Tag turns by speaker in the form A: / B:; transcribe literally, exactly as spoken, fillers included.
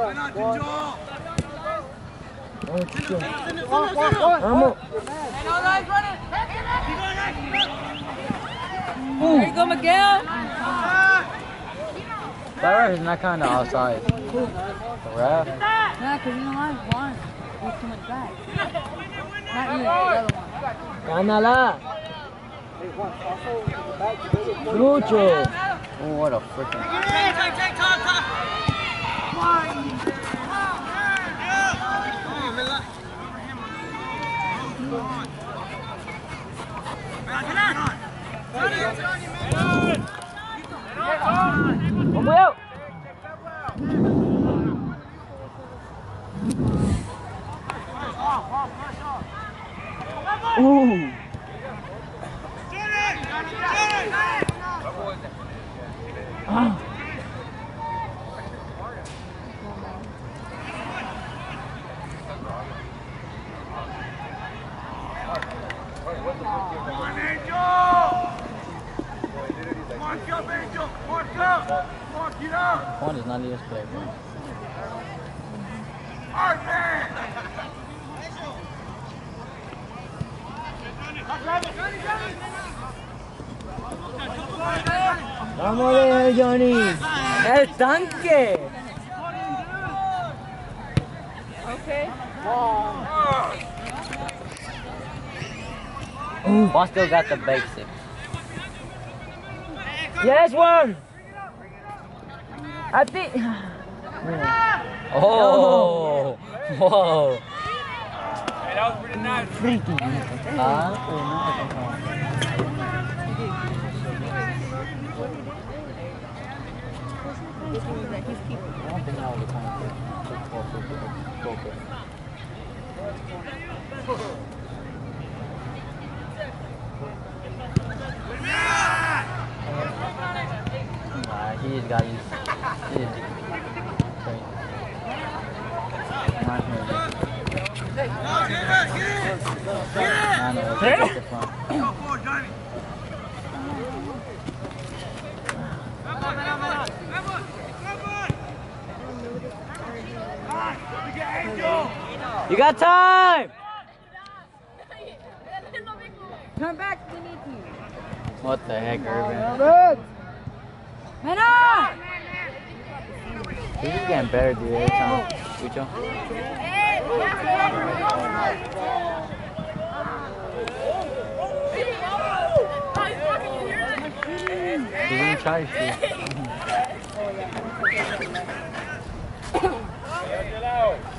A: Vamos.
B: There you go, Miguel.
A: That ref is not kind of outside. The ref?
B: Nah, because you know I won. He's coming back. Not you, the other one.
A: Ganala. Lucho. Oh, what a freaking. Vamos eu! Uh! Ah! Juan is not his player, bro. Vamos a ver, Johnny. El tanque.
B: Okay.
A: Juan still got the basics. Yes, one. I think. Oh, whoa.
C: Hey, that was pretty nice.
A: Freaking. Ah, Nah, he just got his. He just trained. Not here. Nah, no, it's just the front. You got time!
B: Turn back, we need you.
A: What the heck, Irvin?
B: Mena!
A: He's just getting better, dude, every time. Lucho. He's gonna try to.